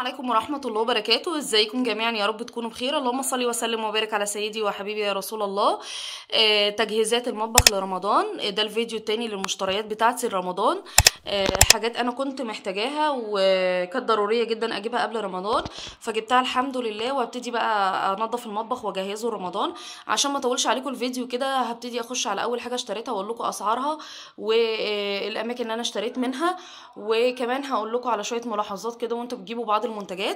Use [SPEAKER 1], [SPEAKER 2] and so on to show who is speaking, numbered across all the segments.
[SPEAKER 1] عليكم ورحمة الله وبركاته. ازيكم جميعا؟ يا رب تكونوا بخير. اللهم صل وسلم وبارك على سيدي وحبيبي يا رسول الله. تجهيزات المطبخ لرمضان. ده الفيديو التاني للمشتريات بتاعتي لرمضان. حاجات انا كنت محتاجاها وكانت ضرورية جدا اجيبها قبل رمضان، فجبتها الحمد لله. وابتدي بقى انضف المطبخ واجهزه رمضان. عشان ما اطولش عليكم الفيديو كده، هبتدي اخش على اول حاجة اشتريتها واقول لكم اسعارها والاماكن اللي انا اشتريت منها، وكمان هقول لكم على شوية ملاحظات كده وانتوا بتجيبوا بعض المنتجات.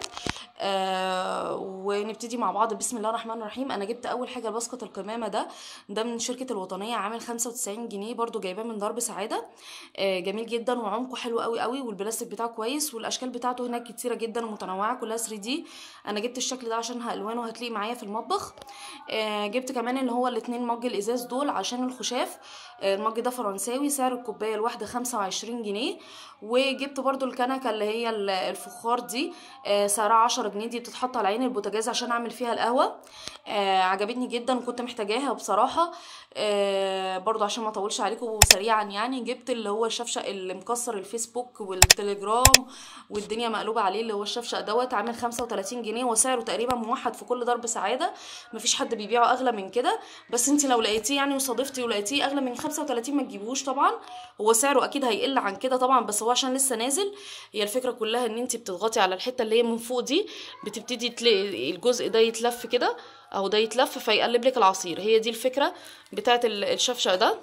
[SPEAKER 1] ونبتدي مع بعض. بسم الله الرحمن الرحيم. انا جبت اول حاجه باسكت القمامه ده من شركه الوطنيه، عامل 95 جنيه، برضو جايباه من درب سعاده. جميل جدا وعمقه حلو قوي قوي، والبلاستيك بتاعه كويس، والاشكال بتاعته هناك كتيره جدا ومتنوعه كلها 3D. انا جبت الشكل ده عشان الوانه هتليق معايا في المطبخ. جبت كمان اللي هو الاتنين مج الازاز دول عشان الخشاف. المج ده فرنساوي، سعر الكوبايه الواحده 25 جنيه. وجبت برضو الكنكه اللي هي الفخار دي، سعرها 10 جنيه. دي بتتحط على عين البوتاجاز عشان اعمل فيها القهوه. عجبتني جدا وكنت محتاجاها بصراحه. برضو عشان ما اطولش عليكم سريعا، يعني جبت اللي هو الشفشق اللي مكسر الفيسبوك والتليجرام والدنيا مقلوبه عليه، اللي هو الشفشق دوت، عامل 35 جنيه، وسعره تقريبا موحد في كل درب سعاده. مفيش حد بيبيعه اغلى من كده، بس انت لو لقيتيه يعني وصادفتي ولقيتيه اغلى من 35 ما تجيبوش طبعا. هو سعره اكيد هيقل عن كده طبعا، بس هو عشان لسه نازل. هي الفكره كلها ان انت بتضغطي على الحته اللي هي من فوق دي، بتبتدي تلاقي الجزء ده يتلف كده، او ده يتلف فيقلب لك العصير. هي دي الفكره بتاعت الشفشق ده.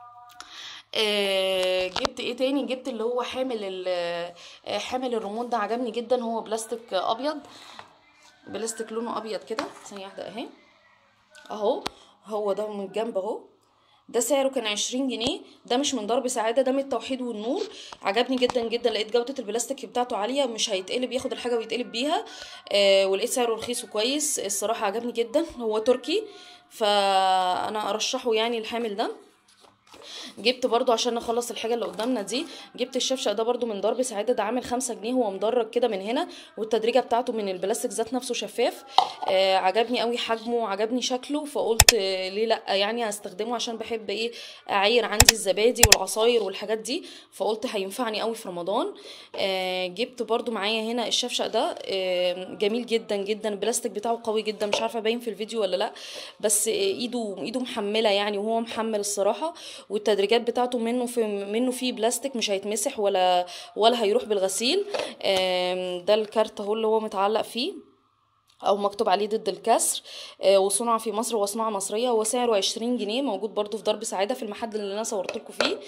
[SPEAKER 1] جبت ايه تاني؟ جبت اللي هو حامل الريموت ده، عجبني جدا. هو بلاستيك ابيض، بلاستيك لونه ابيض كده. ثانيه واحده اهي، اهو هو ده من الجنب اهو. ده سعره كان 20 جنيه. ده مش من درب سعادة، ده من التوحيد والنور. عجبني جدا جدا، لقيت جودة البلاستيك بتاعته عالية، مش هيتقلب، ياخد الحاجة ويتقلب بيها. ولقيت سعره رخيص وكويس الصراحة، عجبني جدا. هو تركي، فانا ارشحه يعني الحامل ده. جبت برضو عشان نخلص الحاجه اللي قدامنا دي، جبت الشفشق ده برضو من درب سعاده. ده عامل 5 جنيه. هو مدرج كده من هنا، والتدريجه بتاعته من البلاستيك ذات نفسه شفاف. عجبني قوي حجمه وعجبني شكله، فقلت ليه لا، يعني هستخدمه عشان بحب ايه، اعير عندي الزبادي والعصاير والحاجات دي، فقلت هينفعني قوي في رمضان. جبت برضو معايا هنا الشفشق ده. جميل جدا جدا، البلاستيك بتاعه قوي جدا. مش عارفه باين في الفيديو ولا لا، بس ايده محمله يعني، وهو محمل الصراحه. والتدريجات بتاعته منه فيه بلاستيك، مش هيتمسح ولا هيروح بالغسيل. ده الكارت اهو اللي هو متعلق فيه او مكتوب عليه ضد الكسر. وصنع في مصر وصناعه مصريه. هو سعره 20 جنيه، موجود برضو في درب سعاده في المحل اللي انا صورت لكم فيه.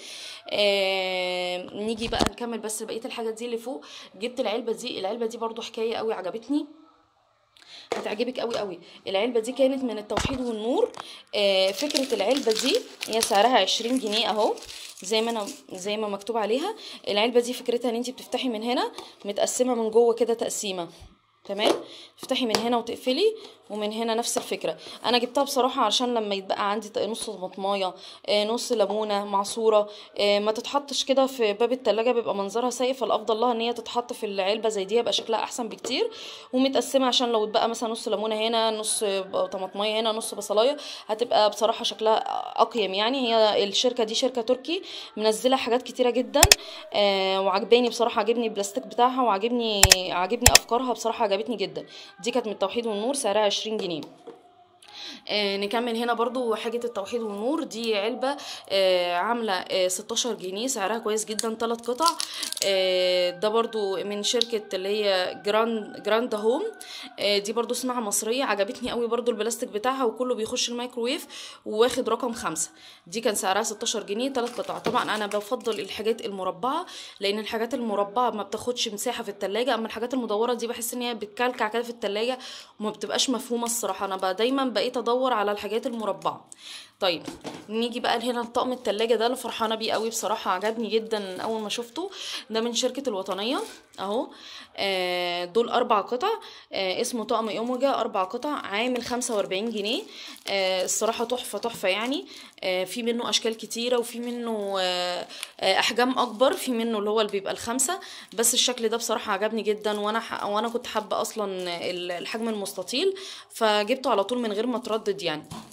[SPEAKER 1] نيجي بقى نكمل بس بقيه الحاجات دي اللي فوق. جبت العلبه دي برضو حكايه قوي، عجبتني، هتعجبك قوي قوي. العلبه دي كانت من التوحيد والنور. فكره العلبه دي، هي سعرها 20 جنيه اهو، زي ما مكتوب عليها. العلبه دي فكرتها ان انت بتفتحي من هنا، متقسمه من جوه كده تقسيمه، تمام. تفتحي من هنا وتقفلي، ومن هنا نفس الفكره. انا جبتها بصراحه عشان لما يتبقى عندي نص طماطمايه، نص ليمونه معصوره، ما تتحطش كده في باب التلاجة، بيبقى منظرها سيء. فالافضل لها ان هي تتحط في العلبه زي دي، يبقى شكلها احسن بكتير. ومتقسمه عشان لو اتبقى مثلا نص ليمونه هنا، نص طماطمايه هنا، نص بصلايه، هتبقى بصراحه شكلها اقيم يعني. هي الشركه دي شركه تركي، منزله حاجات كتيره جدا. وعجباني بصراحه، عجبني البلاستيك بتاعها، وعجبني افكارها بصراحه، عجبتني جدا. دي كانت من التوحيد والنور، سعرها 20 جنيه. نكمل هنا برضو حاجة التوحيد والنور. دي علبة عاملة 16 جنيه، سعرها كويس جدا، 3 قطع. ده برضو من شركة اللي هي جراند هوم. دي برضو صناعة مصرية، عجبتني قوي برضو البلاستيك بتاعها، وكله بيخش الميكروويف، وواخد رقم 5. دي كان سعرها 16 جنيه، 3 قطع. طبعا انا بفضل الحاجات المربعة، لان الحاجات المربعة ما بتاخدش مساحة في التلاجة. اما الحاجات المدورة دي بحس ان هي بتكلكع كده في التلاجة وما بتبقاش مفهومة الصراحة. انا دايما بقيت ادور على الحاجات المربعه. طيب نيجي بقى هنا لطقم التلاجة ده، اللي فرحانه بيه قوي بصراحه، عجبني جدا اول ما شفته. ده من شركه الوطنيه اهو. دول 4 قطع. اسمه طقم اوميجا، 4 قطع، عامل 45 جنيه. الصراحه تحفه تحفه يعني. في منه اشكال كتيره، وفي منه احجام اكبر، في منه اللي هو اللي بيبقى ال5. بس الشكل ده بصراحه عجبني جدا، وانا كنت حابه اصلا الحجم المستطيل، فجبته على طول من غير ما اتردد يعني.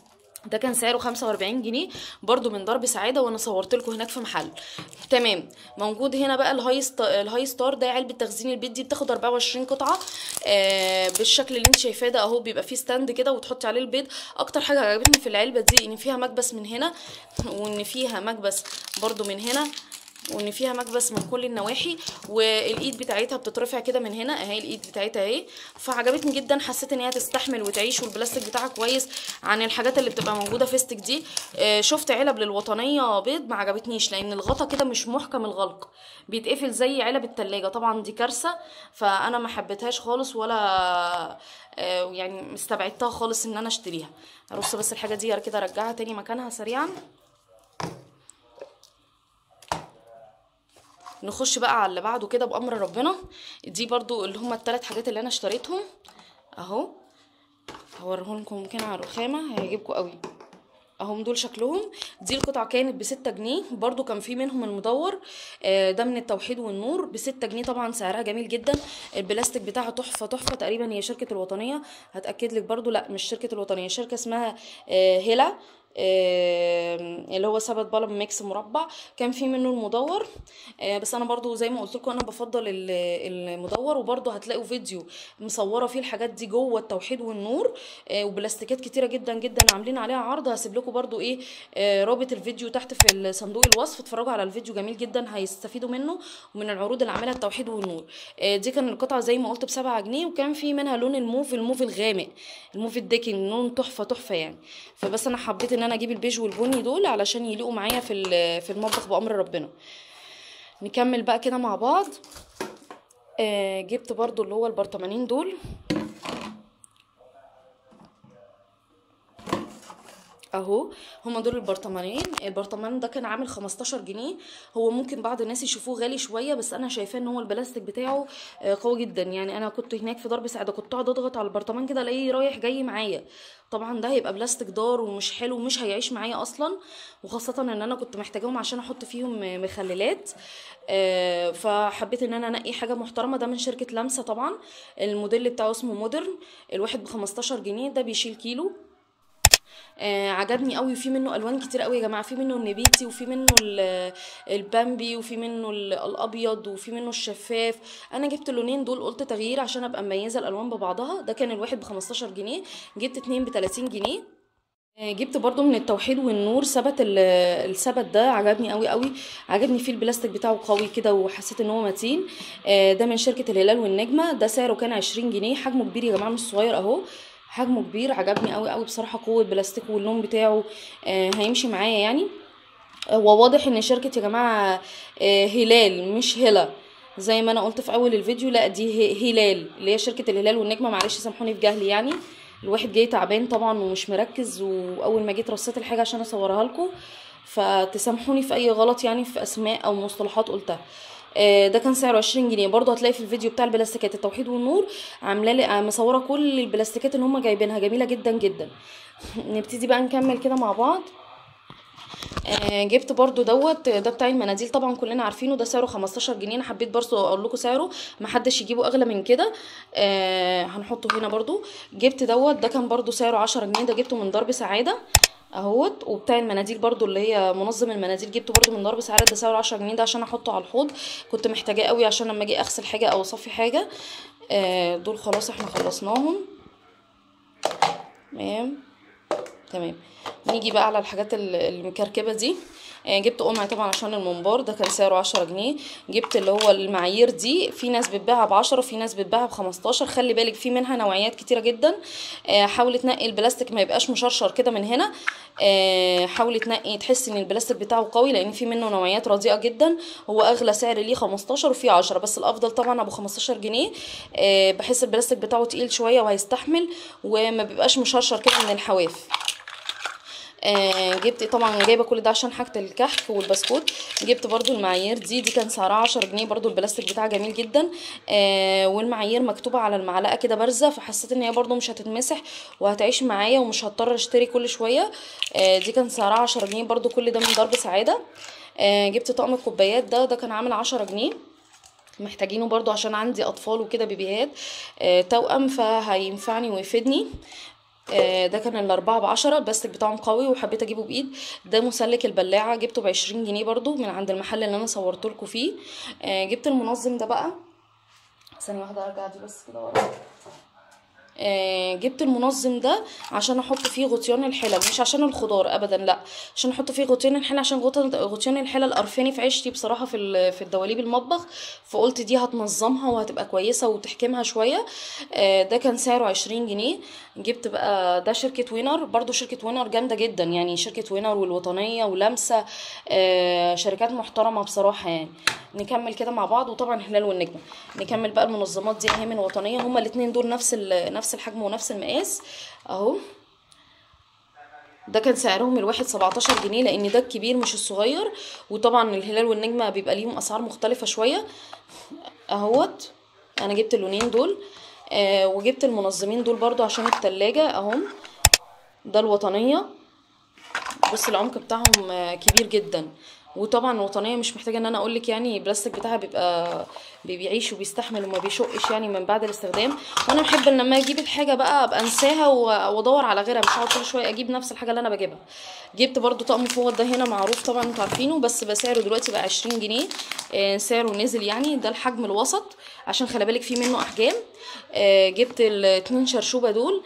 [SPEAKER 1] ده كان سعره 45 جنيه برضو من درب سعاده، وانا صورت لكم هناك في محل. تمام. موجود هنا بقى الهاي ستار، ده علبه تخزين البيت دي بتاخد 24 قطعه بالشكل اللي انت شايفاه ده اهو. بيبقى فيه ستاند كده وتحطي عليه البيض. اكتر حاجه عجبتني في العلبه دي ان فيها مكبس من هنا، وان فيها مكبس برضو من هنا، وان فيها مكبس من كل النواحي، والايد بتاعتها بتترفع كده من هنا اهي، الايد بتاعتها اهي. فعجبتني جدا، حسيت ان هي تستحمل وتعيش، والبلاستيك بتاعها كويس عن الحاجات اللي بتبقى موجوده فيستك دي. شفت علب للوطنيه بيض ما عجبتنيش، لان الغطا كده مش محكم الغلق، بيتقفل زي علب التلاجة. طبعا دي كارثه، فانا ما حبيتهاش خالص، ولا يعني استبعدتها خالص ان انا اشتريها. ارص بس الحاجه دي كده ارجعها تاني مكانها سريعا. نخش بقى على اللي بعده كده بامر ربنا. دي برضو اللي هما الثلاث حاجات اللي انا اشتريتهم اهو، هوريهم لكم كده على الرخامه هيعجبكم قوي اهم. دول شكلهم. دي القطعه كانت ب6 جنيه، برضو كان في منهم المدور ده من التوحيد والنور ب6 جنيه. طبعا سعرها جميل جدا، البلاستيك بتاعها تحفه تحفه. تقريبا هي شركه الوطنيه، هتاكد لك برضو، لا مش شركه الوطنيه، شركه اسمها هيلا، اللي هو سبت بلم ميكس مربع. كان في منه المدور بس انا برضو زي ما قلت لكم انا بفضل المدور. وبرضو هتلاقوا فيديو مصوره فيه الحاجات دي جوه التوحيد والنور وبلاستيكات كتيره جدا جدا عاملين عليها عرض. هسيب لكم برضو ايه رابط الفيديو تحت في صندوق الوصف، اتفرجوا على الفيديو جميل جدا، هيستفيدوا منه ومن العروض اللي عاملها التوحيد والنور. دي كان القطعه زي ما قلت ب7 جنيه، وكان في منها لون الموف الغامق، الموف الديكن، لون تحفه تحفه يعني. فبس انا حبيت ان انا اجيب البيج والبني دول علشان يليقوا معايا في المطبخ بامر ربنا. نكمل بقى كده مع بعض. جبت برضو اللي هو البرطمانين دول اهو، هما دول البرطمانين. البرطمان ده كان عامل 15 جنيه. هو ممكن بعض الناس يشوفوه غالي شويه، بس انا شايفاه ان هو البلاستيك بتاعه قوي جدا. يعني انا كنت هناك في درب سعاده كنت اقعد اضغط على البرطمان كده الاقيه رايح جاي معايا. طبعا ده هيبقى بلاستيك دار ومش حلو ومش هيعيش معايا اصلا، وخاصه ان انا كنت محتاجاهم عشان احط فيهم مخللات. فحبيت ان انا انقي حاجه محترمه. ده من شركه لمسه طبعا، الموديل بتاعه اسمه مودرن، الواحد ب15 جنيه، ده بيشيل كيلو. عجبني قوي. في منه الوان كتير قوي يا جماعه، في منه النبيتي، وفي منه البامبي، وفي منه الابيض، وفي منه الشفاف. انا جبت اللونين دول، قلت تغيير عشان ابقى مميزه الالوان ببعضها. ده كان الواحد ب15 جنيه، جبت 2 ب30 جنيه. جبت برضو من التوحيد والنور السبت ده، عجبني قوي قوي. عجبني فيه البلاستيك بتاعه قوي كده، وحسيت ان هو متين. ده من شركه الهلال والنجمه، ده سعره كان 20 جنيه. حجمه كبير يا جماعه مش صغير اهو، حجمه كبير. عجبني قوي قوي بصراحه، قوه بلاستيك واللون بتاعه هيمشي معايا يعني. هو واضح ان شركه يا جماعه هلال مش هلا زي ما انا قلت في اول الفيديو، لا دي هلال اللي هي شركه الهلال والنجمه. معلش سامحوني في جهلي يعني، الواحد جاي تعبان طبعا ومش مركز، واول ما جيت رصيت الحاجه عشان اصورها لكم، فتسامحوني في اي غلط يعني في اسماء او مصطلحات قلتها. ده كان سعره 20 جنيه. برضو هتلاقي في الفيديو بتاع البلاستيكات التوحيد والنور عامله لي مصوره كل البلاستيكات اللي هم جايبينها، جميله جدا جدا. نبتدي بقى نكمل كده مع بعض. جبت برضو ده بتاع المناديل، طبعا كلنا عارفينه، ده سعره 15 جنيه. انا حبيت برضو اقول لكم سعره، محدش يجيبه اغلى من كده. هنحطه هنا برضو. جبت ده كان برضو سعره 10 جنيه، ده جبته من درب سعاده اهوت. وبتاع المناديل برضو اللي هي منظم المناديل جبته برضو من درب سعاده، ده سعره 10 جنيه، ده عشان احطه على الحوض، كنت محتاجاه قوي عشان لما اجي اغسل حاجه او اصفي حاجه. دول خلاص احنا خلصناهم. تمام. نيجي بقى على الحاجات المكركبه دي. جبت قمع طبعا عشان الممبار، ده كان سعره 10 جنيه. جبت اللي هو المعايير دي، في ناس بتبيعها ب10 وفي ناس بتبيعها ب15. خلي بالك في منها نوعيات كتيره جدا. حاولي تنقي البلاستيك ما يبقاش مشرشر كده من هنا. حاولي تنقي تحسي ان البلاستيك بتاعه قوي، لان في منه نوعيات رديئه جدا. هو اغلى سعر ليه 15 وفي 10، بس الافضل طبعا ابو 15 جنيه. بحس البلاستيك بتاعه تقيل شويه وهيستحمل وما بيبقاش مشرشر كده من الحواف. جبت طبعا جايبه كل ده عشان حاجه الكحك والبسكوت. جبت برضو المعايير دي كان سعرها 10 جنيه، برضو البلاستيك بتاعها جميل جدا. والمعايير مكتوبه على المعلقه كده بارزه، فحسيت ان هي برضو مش هتتمسح وهتعيش معايا ومش هضطر اشتري كل شويه. دي كان سعرها 10 جنيه، برضو كل ده من درب سعاده. جبت طقم الكوبايات ده كان عامل 10 جنيه، محتاجينه برضو عشان عندي اطفال وكده بيبيهات توأم، فهينفعني ويفيدني. ده كان الأربعة ب10، البلاستيك بتاعهم قوي وحبيت اجيبه بايد. ده مسلك البلاعة جبته ب20 جنيه برضو من عند المحل اللي انا صورتلكوا فيه. جبت المنظم ده بقى، ثانية واحدة ارجع دي بس كده ورا. جبت المنظم ده عشان احط فيه غطيان الحلل، مش عشان الخضار ابدا، لا، عشان احط فيه غطيان الحلل، عشان غطيان الحلل قرفاني في عيشتي بصراحه في الدواليب المطبخ. فقلت دي هتنظمها وهتبقى كويسه وتحكمها شويه. ده كان سعره 20 جنيه. جبت بقى ده شركه وينر، برضو شركه وينر جامده جدا يعني، شركه وينر والوطنيه ولمسه، شركات محترمه بصراحه يعني. نكمل كده مع بعض، وطبعا هلال والنجمه. نكمل بقى المنظمات دي اهي من وطنيه، هما الاتنين دول نفس الحجم ونفس المقاس اهو. ده كان سعرهم الواحد 17 جنيه، لان ده الكبير مش الصغير. وطبعا الهلال والنجمه بيبقى ليهم اسعار مختلفه شويه اهوت. انا جبت اللونين دول. وجبت المنظمين دول برضو عشان التلاجة اهم. ده الوطنيه، بص العمق بتاعهم كبير جدا. وطبعا الوطنيه مش محتاجه ان انا اقولك يعني، البلاستيك بتاعها بيبقى بيعيش وبيستحمل وما بيشقش يعني من بعد الاستخدام. وانا بحب ان لما اجيب الحاجه بقى ابقى انساها وادور على غيرها، مش هقعد كل شويه اجيب نفس الحاجه اللي انا بجيبها. جبت برضو طقم فوط، ده هنا معروف طبعا انتوا عارفينه، بس بسعره دلوقتي بقى 20 جنيه. سعره نزل يعني. ده الحجم الوسط عشان خلي بالك فيه منه احجام. جبت الاتنين شرشوبه دول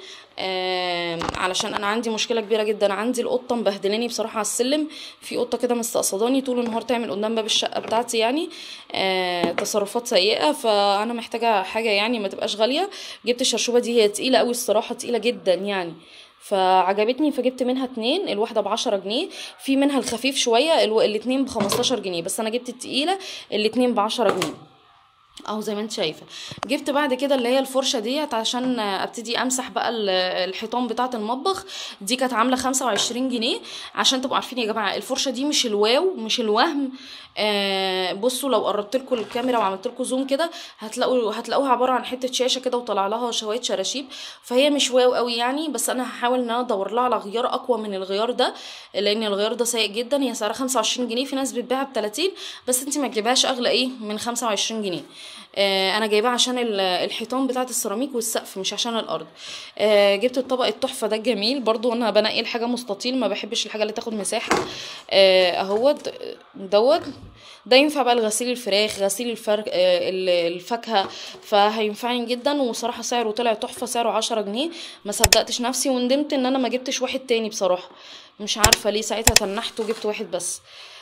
[SPEAKER 1] علشان انا عندي مشكله كبيره جدا، عندي القطه مبهدلاني بصراحه على السلم. في قطه كده مستقصداني طول النهار تعمل قدام باب الشقه بتاعتي يعني، تصرفات سيئه. فانا محتاجه حاجه يعني ما تبقاش غاليه. جبت الشرشوبه دي، هي تقيله قوي الصراحه، تقيله جدا يعني، فعجبتني فجبت منها اتنين. الواحده ب10 جنيه. في منها الخفيف شويه، الاتنين ب15 جنيه، بس انا جبت التقيله الاتنين ب10 جنيه اهو زي ما انت شايفه. جبت بعد كده اللي هي الفرشه ديت عشان ابتدي امسح بقى الحيطان بتاعه المطبخ. دي كانت عامله 25 جنيه. عشان تبقوا عارفين يا جماعه، الفرشه دي مش الواو، مش الوهم. بصوا لو قربت لكم الكاميرا وعملت لكم زوم كده هتلاقوها عباره عن حته شاشه كده وطلع لها شويه شراشيب. فهي مش واو قوي يعني، بس انا هحاول ان انا ادور لها على غيار اقوى من الغيار ده، لان الغيار ده سيء جدا. هي سعرها 25 جنيه، في ناس بتبيعها ب30، بس انت ما تجيبهاش اغلى ايه من 25 جنيه. انا جايباه عشان الحيطان بتاعه السيراميك والسقف، مش عشان الارض. جبت الطبق التحفه ده الجميل برضو، انا بنقي الحاجه مستطيل، ما بحبش الحاجه اللي تاخد مساحه. اهوت دوت. ده ينفع بقى لغسيل الفراخ، غسيل الفاكهه، فهينفعني جدا. وصراحه سعره طلع تحفه، سعره 10 جنيه. ما صدقتش نفسي وندمت ان انا ما جبتش واحد تاني بصراحه، مش عارفه ليه ساعتها تنحت وجبت واحد بس.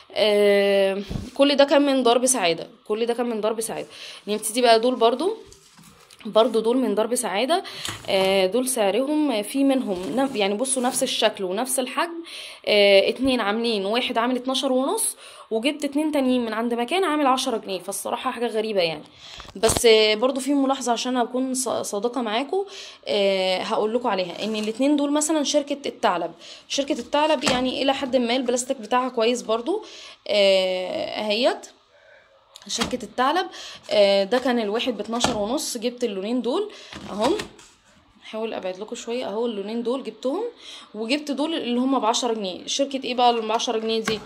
[SPEAKER 1] كل ده كان من ضرب سعاده، كل ده كان من ضرب سعاده. نبتدي بقى دول برضو دول من ضرب سعادة. دول سعرهم في منهم يعني بصوا نفس الشكل ونفس الحجم. اتنين عاملين، واحد عامل 12 ونص، وجبت اتنين تانيين من عند مكان عامل 10 جنيه. فالصراحة حاجة غريبة يعني. بس برضو في ملاحظة عشان اكون صادقة معاكم هقول لكم عليها، ان الاتنين دول مثلا شركة الثعلب يعني الى حد ما البلاستيك بتاعها كويس برضو. اهيت شركة الثعلب. ده كان الواحد ب12 ونص. جبت اللونين دول اهم، هحاول ابعد لكم شويه اهو. اللونين دول جبتهم، وجبت دول اللي هم ب10 جنيه. شركه ايه بقى اللي ب10 جنيه دي؟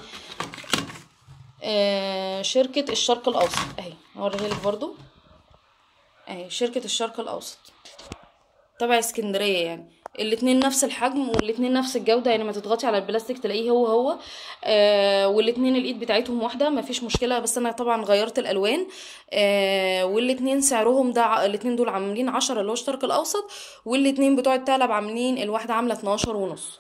[SPEAKER 1] شركه الشرق الاوسط اهي، هوريها لك برضو اهي. شركه الشرق الاوسط تبع اسكندريه يعني. الاتنين نفس الحجم والاتنين نفس الجودة يعني، ما تضغطي على البلاستيك تلاقيه هو. والاتنين الايد بتاعتهم واحدة، ما فيش مشكلة، بس انا طبعا غيرت الالوان. والاتنين سعرهم ده، الاتنين دول عاملين 10 اللي هو الشرق الاوسط، والاتنين بتوع الثعلب عاملين، الواحدة عاملة 12 ونص.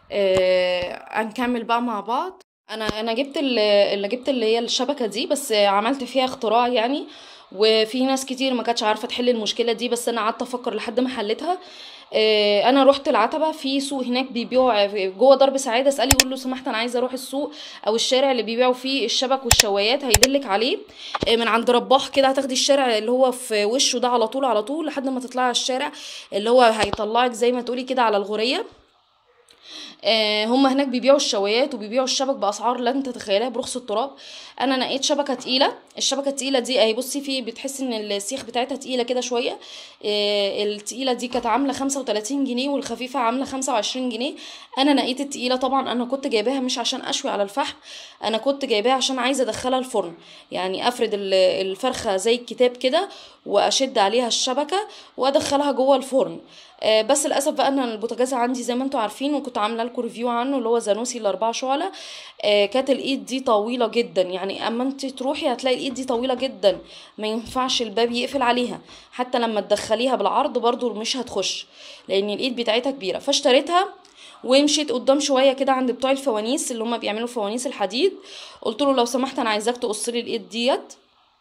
[SPEAKER 1] هنكمل بقى مع بعض. انا جبت اللي هي الشبكة دي، بس عملت فيها اختراع يعني. وفي ناس كتير ما كانتش عارفه تحل المشكله دي، بس انا قعدت افكر لحد ما حلتها. انا رحت العتبه في سوق هناك بيبيعوا جوه درب سعاده، اسالي قول له سمحت انا عايزه اروح السوق او الشارع اللي بيبيعوا فيه الشبك والشوايات، هيدلك عليه. من عند رباح كده هتاخدي الشارع اللي هو في وشه ده على طول لحد ما تطلعي على الشارع اللي هو هيطلعك زي ما تقولي كده على الغوريه. هم هناك بيبيعوا الشوايات وبيبيعوا الشبك باسعار لن تتخيلها برخص التراب. انا نقيت شبكه تقيله، الشبكه التقيله دي اهي بصي، في بتحسي ان السيخ بتاعتها تقيله كده شويه. التقيله دي كانت عامله 35 جنيه، والخفيفه عامله 25 جنيه. انا نقيت التقيله، طبعا انا كنت جايباها مش عشان اشوي على الفحم، انا كنت جايباها عشان عايزه ادخلها الفرن، يعني افرد الفرخه زي الكتاب كده، واشد عليها الشبكه وادخلها جوه الفرن. بس للاسف بقى ان البوتاجاز عندي زي ما انتم عارفين، وكنت عامله لكم ريفيو عنه، اللي هو زانوسي ال4 شعله. كانت الايد دي طويله جدا، يعني اما انت تروحي هتلاقي الايد دي طويله جدا، ما ينفعش الباب يقفل عليها، حتى لما تدخليها بالعرض برضو مش هتخش، لان الايد بتاعتها كبيره. فاشتريتها ومشيت قدام شويه كده عند بتوع الفوانيس اللي هم بيعملوا فوانيس الحديد، قلت له لو سمحت انا عايزاك تقص لي الايد ديت.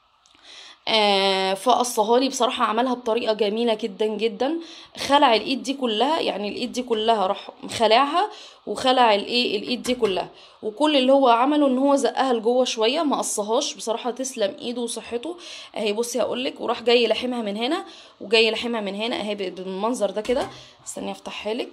[SPEAKER 1] فقصها لي بصراحه، عملها بطريقه جميله جدا جدا، خلع الايد دي كلها، يعني الايد دي كلها راح خلعها، وخلع الايد دي كلها، وكل اللي هو عمله ان هو زقها لجوه شويه، ما قصهاش بصراحه، تسلم ايده وصحته. اهي بصي هقولك، وراح جاي لحمها من هنا وجاي لحمها من هنا، اهي بالمنظر ده كده. استني افتحها لك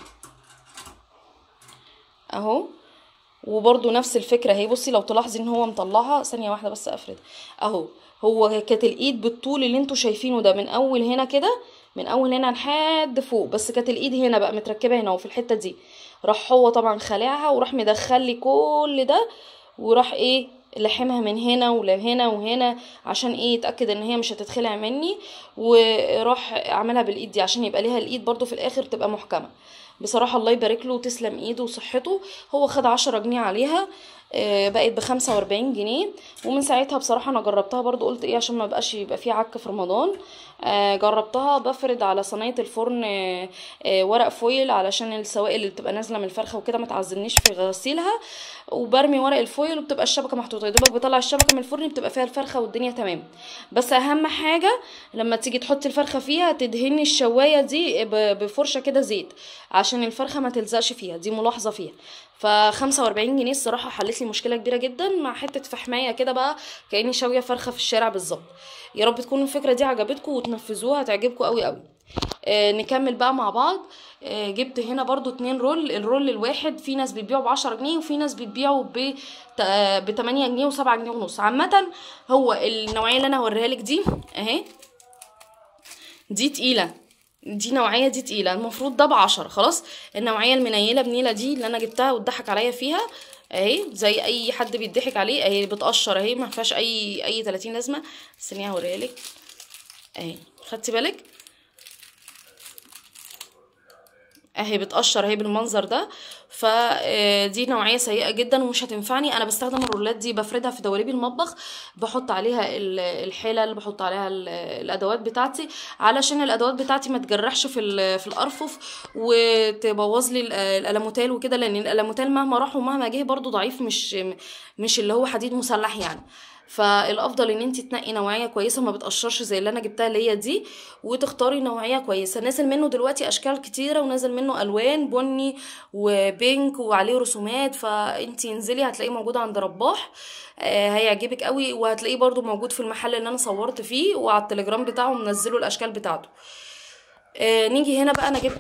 [SPEAKER 1] اهو. وبرضو نفس الفكرة اهي، بصي لو تلاحظي ان هو مطلعها، ثانية واحدة بس افرد اهو. هو كانت الايد بالطول اللي انتوا شايفينه ده، من اول هنا كده، من اول هنا لحد فوق، بس كانت الايد هنا بقى متركبة هنا وفي الحتة دي، راح هو طبعا خلعها وراح مدخلي كل ده، وراح ايه لحمها من هنا ولهنا وهنا، عشان ايه يتأكد ان هي مش هتتخلع مني، وراح عملها بالايد دي عشان يبقى ليها الايد برضو في الاخر تبقى محكمة. بصراحة الله يبارك له وتسلم ايده وصحته. هو خد 10 جنيه عليها، بقت ب45 جنيه. ومن ساعتها بصراحة انا جربتها برضو، قلت ايه عشان ما بقاش يبقى فيه عك في رمضان. جربتها بفرد على صينية الفرن ورق فويل، علشان السوائل اللي بتبقى نازلة من الفرخة وكده ما تعذبنيش في غسيلها، وبرمي ورق الفويل وبتبقى الشبكة محطوطة، يدوبك بطلع الشبكة من الفرن بتبقى فيها الفرخة والدنيا تمام. بس اهم حاجة لما تيجي تحطي الفرخة فيها تدهني الشواية دي بفرشة كده زيت، عشان الفرخة ما تلزقش فيها، دي ملاحظة فيها. ف45 جنيه الصراحة حلت لي مشكلة كبيرة جدا، مع حتة فحماية كده بقى كأني شاوية فرخة في الشارع بالظبط. يا رب تكون الفكرة دي عجبتكم وتنفذوها، هتعجبكم قوي قوي. نكمل بقى مع بعض. جبت هنا برضو 2 رول، الرول الواحد في ناس بتبيعه ب10 جنيه، وفي ناس بتبيعه ب8 جنيه و7 جنيه ونص. عامة هو النوعية اللي انا هوريها لك دي اهي، دي تقيلة، دي نوعية دي تقيلة، المفروض ده ب10 خلاص. النوعية المنيلة بنيلة دي اللي انا جبتها واتضحك عليا فيها اهي، زي اي حد بيضحك عليه اهي، بتقشر اهي، ما فيهاش اي 30 لازمة. استني هوريها لك اهي، خدتي بالك اهي بتقشر اهي بالمنظر ده. فدي نوعيه سيئه جدا ومش هتنفعني. انا بستخدم الرولات دي بفردها في دواليب المطبخ، بحط عليها الحلل، بحط عليها الادوات بتاعتي، علشان الادوات بتاعتي ما تجرحش في الارفف وتبوظ لي الالموتال وكده، لان الالموتال مهما راح ومهما جه برضو ضعيف، مش اللي هو حديد مسلح يعني. فالافضل ان انت تنقي نوعيه كويسه ما بتقشرش زي اللي انا جبتها اللي هي دي، وتختاري نوعيه كويسه. نازل منه دلوقتي اشكال كتيره، ونازل منه الوان بني وبينك وعليه رسومات، فانت انزلي هتلاقيه موجود عند رباح، هيعجبك قوي، وهتلاقيه برضو موجود في المحل اللي انا صورت فيه، وعلى التليجرام بتاعه منزله الاشكال بتاعته. نيجي هنا بقى، انا جبت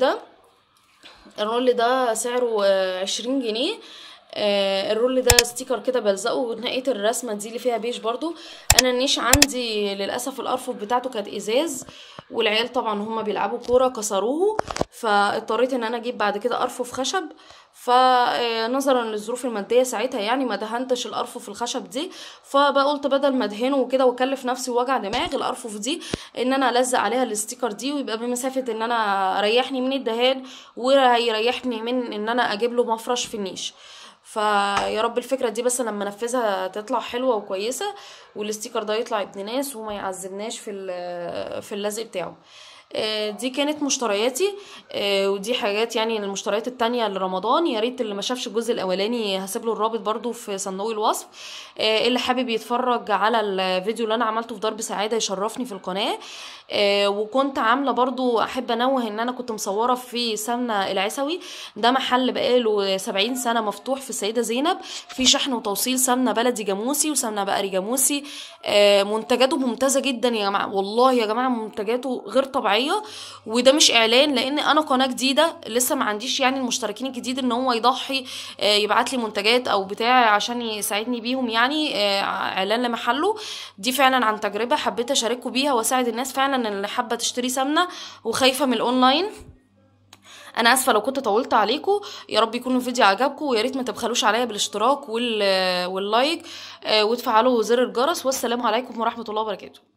[SPEAKER 1] الرول ده سعره 20 جنيه. الرول ده ستيكر كده بلزقه، ونقيت الرسمه دي اللي فيها بيج برضو. انا النيش عندي للاسف الارفف بتاعته كانت ازاز، والعيال طبعا هما بيلعبوا كوره كسروه، فاضطريت ان انا اجيب بعد كده ارفف خشب. فنظرا للظروف الماديه ساعتها يعني ما دهنتش الارفف الخشب دي، فبقى قلت بدل ما ادهنه وكده واكلف نفسي ووجع دماغ الارفف دي، ان انا الزق عليها الستيكر دي، ويبقى بمسافه ان انا ريحني من الدهان وهيريحني من ان انا اجيب له مفرش في النيش. فيا رب الفكره دي بس لما انفذها تطلع حلوه وكويسه، والاستيكر ده يطلع ابن ناس وما يعذبناش في اللزق بتاعه. دي كانت مشترياتي، ودي حاجات يعني المشتريات التانية لرمضان. يا ريت اللي ما شافش الجزء الاولاني هسيب له الرابط برضو في صندوق الوصف. اللي حابب يتفرج على الفيديو اللي انا عملته في درب سعاده يشرفني في القناه. وكنت عامله برضو احب انوه ان انا كنت مصوره في سمنه العسوي، ده محل بقاله 70 سنه مفتوح في السيده زينب، في شحن وتوصيل سمنه بلدي جاموسي وسمنه بقري جاموسي. منتجاته ممتازه جدا يا جماعه، والله يا جماعه منتجاته غير طبيعيه. طبيعيه. وده مش اعلان، لان انا قناه جديده لسه ما عنديش يعني المشتركين الجديد ان هو يضحي يبعت لي منتجات او بتاع عشان يساعدني بيهم، يعني اعلان لمحله. دي فعلا عن تجربه حبيت اشارككم بيها واساعد الناس فعلا اللي حابه تشتري سمنه وخايفه من الاونلاين. انا اسفه لو كنت طولت عليكم، يا رب يكون الفيديو عجبكم، ويا ريت ما تبخلوش عليا بالاشتراك واللايك وتفعلوا زر الجرس. والسلام عليكم ورحمه الله وبركاته.